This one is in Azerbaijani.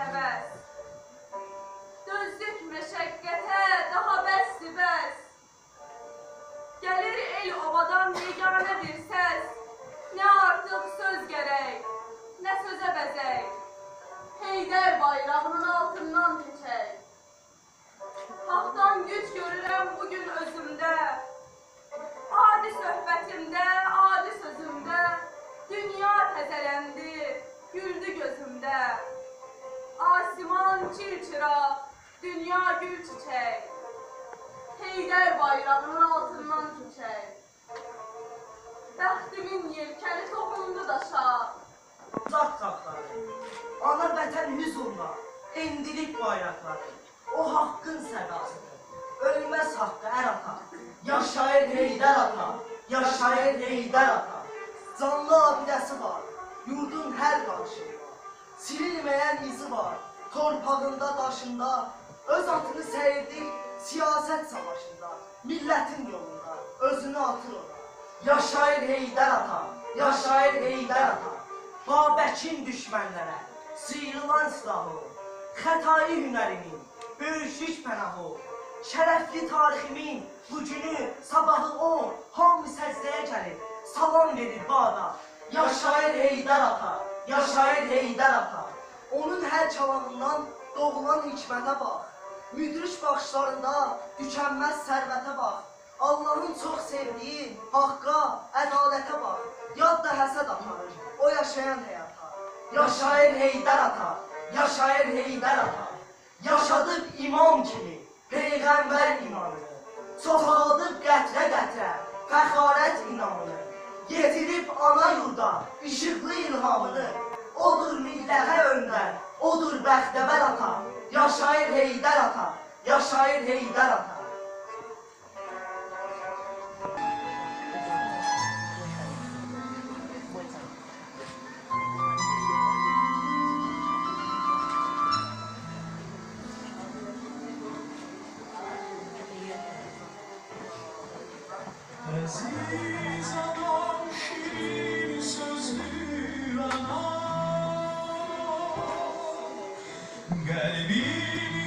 həvəs. Dözdük məşəqqətə, daha bəsdir bəs. Gəlir el obadan yeganə bir səs. Nə artıq söz gərək, nə sözə bəzək. Heydər bayrağının altından keçək. Haqdan güc görürəm bugün özümdə. Adi söhbətimdə, adi sözümdə. Dünya təzələndi, güldü gözümdə. Asiman çil-çıraq, dünya gül çiçək. Heydər bayrağının altından keçək. Bəxtimin yelkəni toxundu daşa. Uzaq qapları, ana vətən hüzurla, endirik bayraqları. O haqqın sədasıdır, ölməz haqqı ər ata. Yaşayır Heydər ata, yaşayır Heydər ata. Canlı abidəsi var, yurdun hər qarşında. Silinməyən izi var, torpağında, daşında. Öz atını səyirdik siyasət savaşında. Millətin yolunda, özünü atır ona. Yaşayır Heydər ata, yaşayır Heydər ata. Babəkin düşmənlərə sıyrılan silahı, xətai hünərimin, böyüklük pənahı, şərəfli tariximin bu günü, sabahı o, hamı səzdəyə gəlir, salam verir bada. Yaşayır Heydər ata, yaşayır Heydər ata. Onun hər çalanından doğulan hikmətə bax, müdrik baxışlarında tükənməz sərvətə bax. Allahın çox sevdiyi haqqa, ədalətə bax, yad da həsəd aparır o yaşayan həyata. Yaşayır Heydər ata, yaşayır Heydər ata. Yaşadıb imam kimi, peyğəmbər imanını. Çoxaldıb qətrə-qətrə, fəxarət inamını. Yetirib ana yurda, işıqlı ilhamını. Odur millətə öndər, odur bəxtəvər ata. Yaşayır Heydər ata, yaşayır Heydər ata. Aziz anam, şirin sözlü anam, kalbim